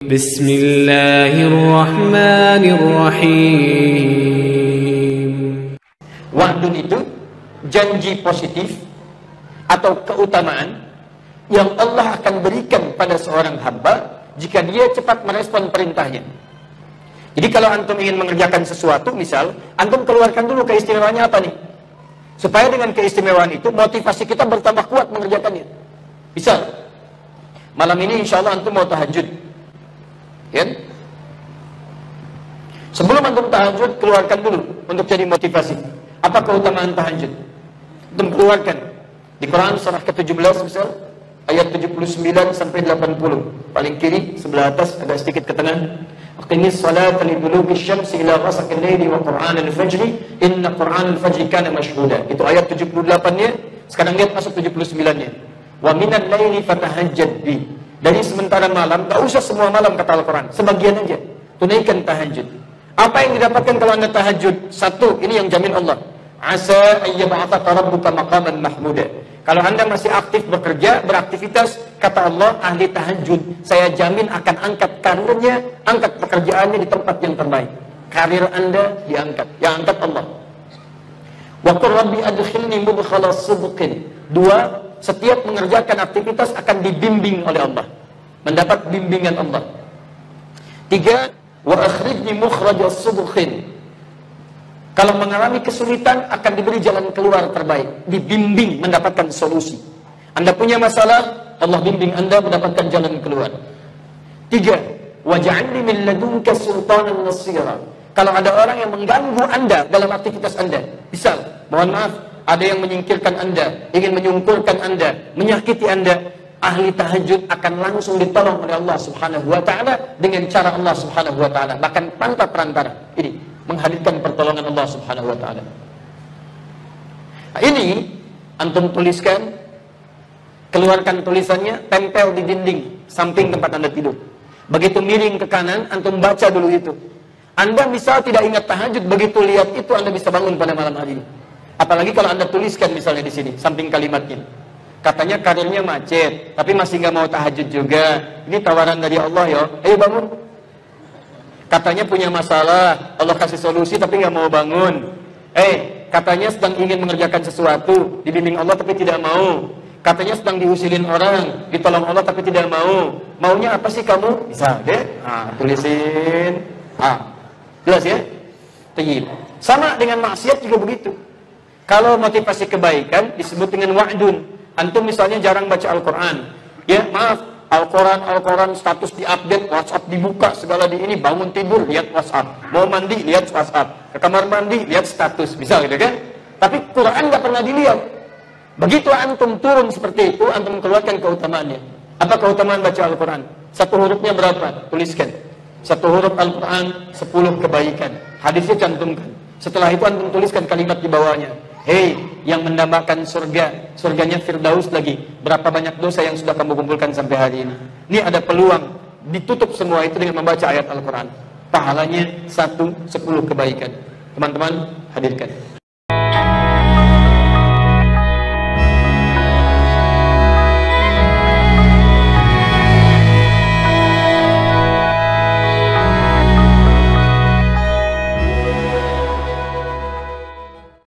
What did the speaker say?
Bismillahirrahmanirrahim. Wa'dun itu janji positif atau keutamaan yang Allah akan berikan pada seorang hamba jika dia cepat merespon perintahnya. Jadi kalau antum ingin mengerjakan sesuatu, misal antum keluarkan dulu keistimewaannya apa nih, supaya dengan keistimewaan itu motivasi kita bertambah kuat mengerjakannya. Misal malam ini insya Allah antum mau tahajud, ya? Sebelum antum tahajud, keluarkan dulu untuk jadi motivasi. Apa keutamaan tahajud? Antum keluarkan di Quran surah ke-17 misal ayat 79 sampai 80. Paling kiri sebelah atas ada sedikit ke tengah. Aqimis salata liduluki syamsi ila ghasaqil laili wa qur'anal fajri inna qur'anal fajri kana mashhuda. Itu ayat 78-nya. Sekarang lihat masuk 79-nya. Wa minal laili fatahajjad bi. Dari sementara malam, tak usah semua malam kata Al-Quran, sebagian aja. Tunaikan tahajud. Apa yang didapatkan kalau anda tahajud? Satu, ini yang jamin Allah. Asa ayyab'athaka rabbuka maqaman mahmuda. Kalau anda masih aktif bekerja, beraktivitas, kata Allah, ahli tahajud, saya jamin akan angkat karirnya, angkat pekerjaannya di tempat yang terbaik. Karir anda diangkat, yang angkat Allah. Wa qur rabbi adkhilni mudkhala sidqin. Dua, setiap mengerjakan aktivitas akan dibimbing oleh Allah, mendapat bimbingan Allah. Tiga, wa akhrijni mukhraja sidqin. Kalau mengalami kesulitan akan diberi jalan keluar terbaik, dibimbing mendapatkan solusi. Anda punya masalah, Allah bimbing Anda mendapatkan jalan keluar. Tiga, waj'alni min ladunka sultanan nasira. Kalau ada orang yang mengganggu Anda dalam aktivitas Anda, misal, mohon maaf, ada yang menyingkirkan Anda, ingin menyungkurkan Anda, menyakiti Anda, ahli tahajud akan langsung ditolong oleh Allah Subhanahu wa taala dengan cara Allah Subhanahu wa taala, bahkan tanpa perantara. Ini menghadirkan pertolongan Allah Subhanahu wa taala. Nah, ini antum tuliskan, keluarkan tulisannya, tempel di dinding samping tempat Anda tidur. Begitu miring ke kanan, antum baca dulu itu. Anda misal tidak ingat tahajud, begitu lihat itu Anda bisa bangun pada malam hari ini. Apalagi kalau Anda tuliskan misalnya di sini, samping kalimatnya. Katanya karirnya macet, tapi masih nggak mau tahajud juga. Ini tawaran dari Allah ya, ayo bangun. Katanya punya masalah, Allah kasih solusi tapi nggak mau bangun. Katanya sedang ingin mengerjakan sesuatu, dibimbing Allah tapi tidak mau. Katanya sedang diusilin orang, ditolong Allah tapi tidak mau. Maunya apa sih kamu? Bisa deh, tulisin. Jelas ya? Tayyib. Sama dengan maksiat juga begitu. Kalau motivasi kebaikan disebut dengan wa'dun. Antum misalnya jarang baca Al-Quran, ya maaf, Al-Quran status diupdate, WhatsApp dibuka, segala di ini, bangun tidur lihat WhatsApp, mau mandi lihat WhatsApp, ke kamar mandi lihat status, bisa gitu kan? Tapi Quran nggak pernah dilihat. Begitu antum turun seperti itu, antum keluarkan keutamaannya. Apa keutamaan baca Al-Quran? Satu hurufnya berapa? Tuliskan. Satu huruf Al-Quran 10 kebaikan. Hadisnya cantumkan. Setelah itu antum tuliskan kalimat di bawahnya. Hei, yang mendambakan surga, surganya Firdaus lagi. Berapa banyak dosa yang sudah kamu kumpulkan sampai hari ini? Ini ada peluang ditutup semua itu dengan membaca ayat Al-Quran. Pahalanya 10 kebaikan. Teman-teman, hadirkan.